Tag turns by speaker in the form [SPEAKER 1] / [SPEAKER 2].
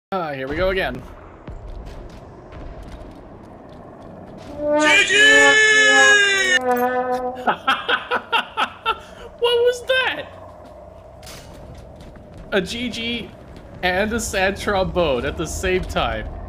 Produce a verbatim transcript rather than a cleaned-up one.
[SPEAKER 1] Ah, here we go again.
[SPEAKER 2] G G!
[SPEAKER 1] What was that? A G G and a sad trombone at the same time.